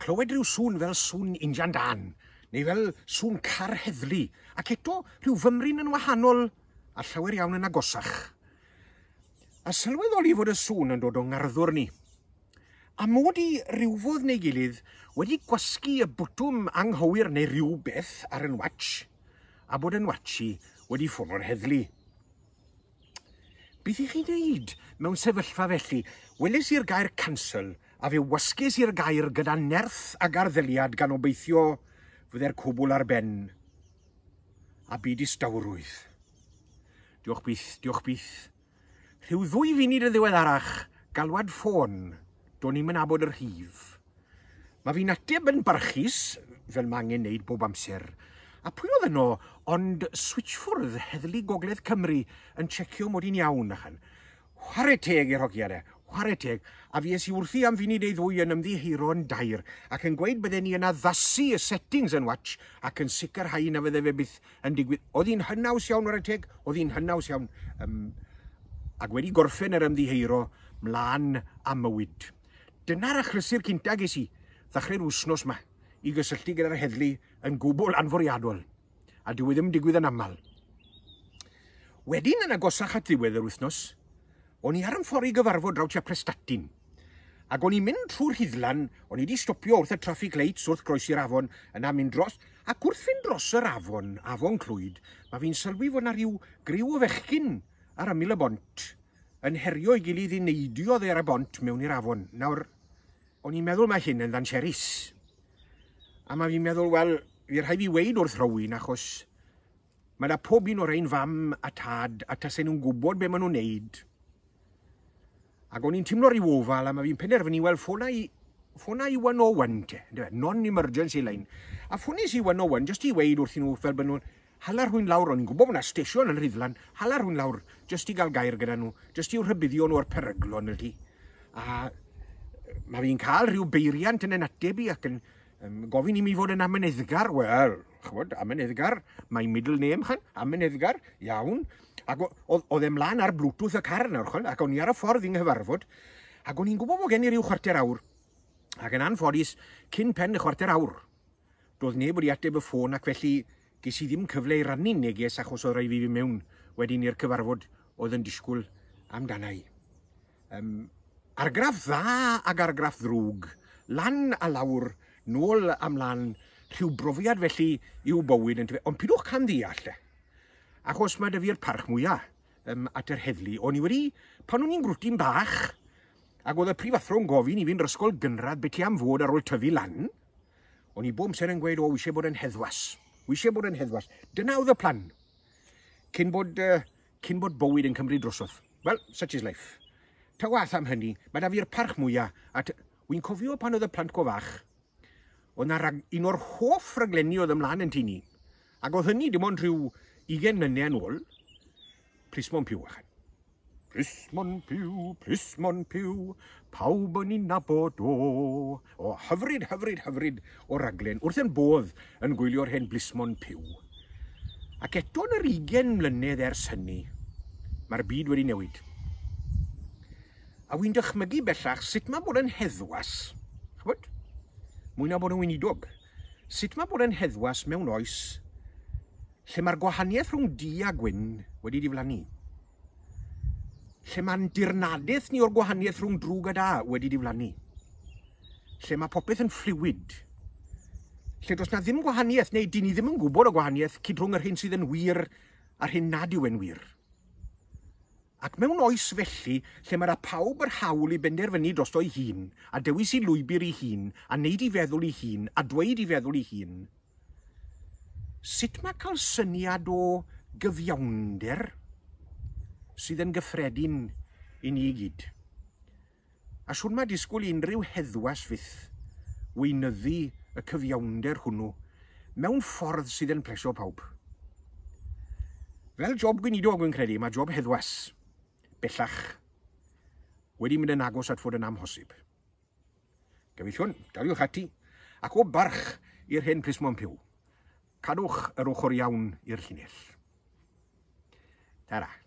clywed rhyw sŵn fel sŵn injan dan, neu fel sŵn car heddlu, ac eto rhyw fymryn yn wahanol a llawer iawn yn agosach. A sylweddoli fod y sŵn yn dod o ngarddwr ni. A mod i rywfodd neu gilydd wedi gwasgu y bwtwm anghywir neu rhywbeth ar yn watch, a bod yn watchi wedi ffono'r heddlu. Beth i chi wneud mewn sefyllfa felly? Weles i'r gair cancel a fe wasges i'r gair gyda nerth a garddeliad gan obeithio fydde'r cwbl ar ben. A byd i stawrwydd. Diolch byth. Rhyw 2 funud y ddiweddarach, galwad ffôn, do'n i'm yn abod yr rhif. Mae fi'n ateb yn barchus, fel mae angen neud bob amser, a pwy oedd yno, ond switchffwrdd heddlu Gogledd Cymru yn checio mod i'n iawn achan. Chwarae teg i'r hogiad chwarae teg, a fi es i wrthi am funud ei ddwy yn ymddiheuro yn dair, ac yn gweud bydden ni yn addasu y settings yn watch, ac yn sicrhau na fydde fe byth yn digwydd. Oedd hi'n hynnaws iawn o'r teg, oedd hi'n hynnaws iawn. Ac wedi gorffen yr ymddiheuro, mlaen a mywyd. Dyna'r achlysur cynta ges i, ddechrau'r wsnos yma, i gysylltu gyda'r heddlu yn gwbl anforiadol, a dyw e ddim digwydd yn aml. Wedyn yn agosach at ddiwedd yr wythnos, o'n i ar yn ffordd i gyfarfod draw tua Prestatyn, ac o'n i'n mynd trwy'r Rhuddlan, o'n i wedi stopio wrth y traffic lights wrth groes i'r afon, yna mynd dros, ac wrth fynd dros yr afon Clwyd, mae fi'n sylwi fod yna rhyw griw o fechgyn ar ymyl y bont, yn herio i gilydd i neidio dde'r y bont mewn i'r afon. Nawr, o'n i'n meddwl mae hyn yn ddanseris. A mae fi'n meddwl, wel, fi'n rhaid fi weid wrth rhywun, achos mae da pob un o'r ein fam a tad a tasen nhw'n gwybod be maen nhw'n neud. Ac o'n i'n teimlo rhyw ofal, a mae fi'n penderfynu, wel, ffona i 101 te, non-emergency line. A ffones i 101, jyst i weid wrth nhw fel bod nhw'n hala rhywun lawr, o'n i'n gwybod bod yna stesiwn yn Rhuddlan, hala rhywun lawr, jyst i gael gair gyda nhw, jyst i'w rhybuddio nhw o'r peryglon ydy. A mae fi'n cael rhyw beiriant yn ynatebu ac yn gofyn i mi fod yn amyneddgar. Wel, chwod, amyneddgar, mae'n middle name chan, amyneddgar, iawn. Ac oedd e mlaen ar Bluetooth y car nawr, ac o'n i ar y ffordd i'n nghyfarfod, ac o'n i'n gwybod bod gen i ryw chwarter awr. Ac yn anffodus, cyn pen y chwarter awr, doedd neb wedi ateb y ffôn, ac felly ges i ddim cyfle i rannu neges achos oedd rhaid fi mewn wedyn i'r cyfarfod oedd yn disgwyl amdanau. Argraff dda ac argraff ddrwg, lan a lawr, nôl a mlaen, rhyw brofiad felly i'w bywyd yn tyfu. Ond pidwch can ddeall, achos mae dy fi'r parch mwyaf at yr heddlu. O'n i wedi, pan o'n i'n grwti'n bach, ac oedd y prifathro'n gofyn i fi'n rysgol gynradd beth i am fod ar ôl tyfu lan, o'n i bob amser yn gweud, wi eisiau bod yn heddwas. Wi eisiau bod yn heddwas. Dyna oedd y plan. Cyn bod bywyd yn cymryd drosodd. Well, such is life. Ta wath am hynny, mae da fi'r parch mwyaf, a wy'n cofio pan oedd y plant go fach, oedd na un o'r hoff raglenni oedd ymlaen yn tini, ac oedd hynny dim ond rhyw 20 mlynedd yn ôl, Plismon Puw achan. Plismon Puw, pawb yn un nabod o. O, hyfryd o raglen, wrth yn bodd yn gwylio'r hen Plismon Puw. Ac eto yn yr 20 mlynedd ers hynny, mae'r byd wedi newid. A wy'n dychmygu bellach sut mae bod yn heddwas, chybod? Mwy na bod yn weinidog. Sut mae bod yn heddwas mewn oes lle mae'r gwahaniaeth rhwng du a gwyn wedi diflannu. Lle mae'n dirnadaeth ni o'r gwahaniaeth rhwng drwg a da wedi diflannu. Lle mae popeth yn fluid. Lle does na ddim gwahaniaeth, neu dyn ni ddim yn gwybod o gwahaniaeth cyd rhwng yr hyn sydd yn wir a'r hyn nad yw yn wir. Ac mewn oes felly, lle mae'r pawb yr hawl i benderfynu drosto ei hun, a dewis i lwybr ei hun, a wneud i feddwl ei hun, a dweud i feddwl ei hun, sut mae cael syniad o gyfiawnder sydd yn gyffredin i ni gyd? A siwn mae disgwyl unrhyw heddwas fydd weinyddu y cyfiawnder hwnnw mewn ffordd sydd yn plesio pawb. Fel job gweinidog yn credu, mae job heddwas bellach wedi mynd yn agos at fod yn amhosib. Gyfeillion, daliwch ati, ac o barch i'r hen Plismon Puw. Cadwch yr ochr iawn i'r llinell. Tara.